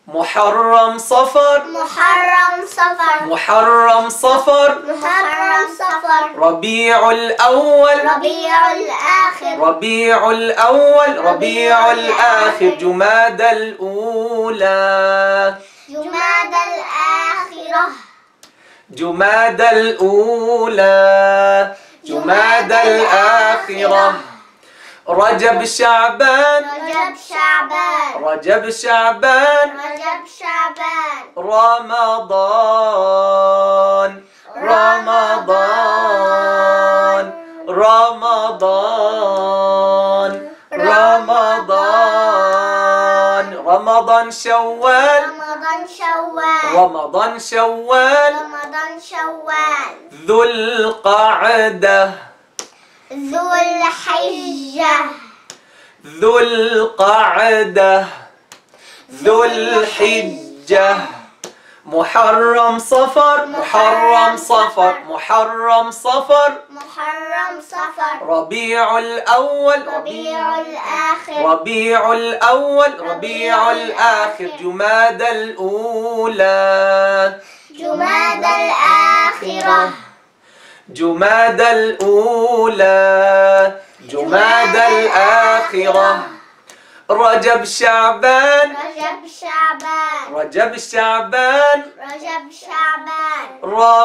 محرم صفر محرم صفر محرم صفر محرم صفر ربيع الأول ربيع الآخر ربيع الأول ربيع الآخر جماد الأولى جماد الآخرة جماد الأولى جماد الآخرة رجب شعبان رجب شعبان رجب شعبان رجب شعبان رمضان رمضان رمضان رمضان رمضان شوال رمضان شوال رمضان شوال رمضان شوال ذو القعدة ذو الحجة ذو القعدة ذو الحجة محرم صفر محرم صفر محرم صفر محرم صفر ربيع الأول ربيع الآخر ربيع الأول ربيع الآخر جماد الأولى جماد الآخرة جماد الأولى جماد الآخرة رجب شعبان رجب شعبان رجب شعبان رجب شعبان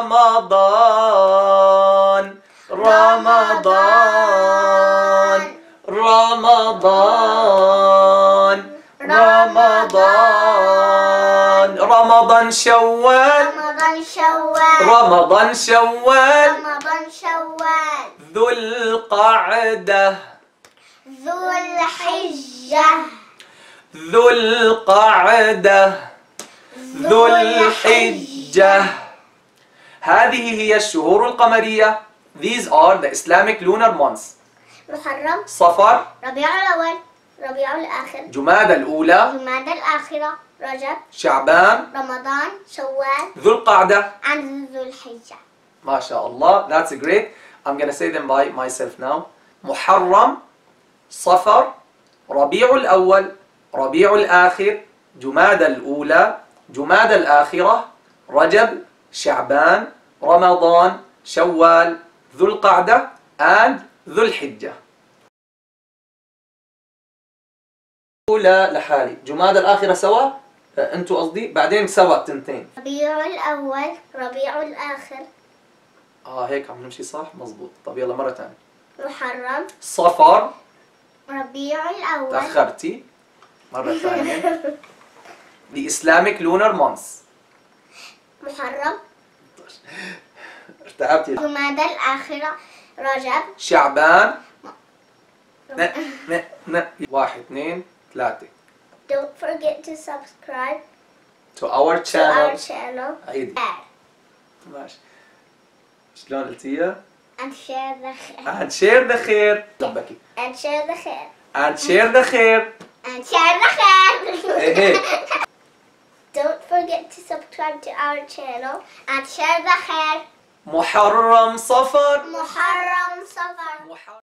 رمضان رمضان رمضان رمضان رمضان شوال رمضان شوال رمضان شوال رمضان شوال ذو القعدة ذو الحجة ذو القعدة ذو الحجة هذه هي الشهور القمرية. These are the Islamic lunar months. محرم صفر ربيع الأول ربيع الآخر جماد الأولى جماد الآخرة رجب شعبان رمضان شوال ذو القعدة. عن ذو الحجة. ما شاء الله. That's great. I'm gonna say them by myself now. محرم صفر ربيع الأول ربيع الآخر جماد الأولى جماد الآخرة رجب شعبان رمضان شوال ذو القعدة and ذو الحجة. الأولى لحالي جماد الآخرة سوا أنتوا قصدي بعدين سوا التنتين. ربيع الأول ربيع الآخر هيك عم نمشي صح مزبوط. طب يلا مرة ثانية. محرم صفر ربيع الأول تأخرتي مرة ثانية. The Islamic lunar months. محرم ارتعبتي. جماد الآخرة رجب شعبان واحد اثنين ثلاثة. Don't forget to subscribe to our to channel. our channel عيدي. ماشي. شلون قلتيها؟ and share the خير and share the خير. لبكي. and share the خير and share the خير. and share the خير. إيه. Don't forget to subscribe to our channel and share the خير. محرم صفر. محرم صفر.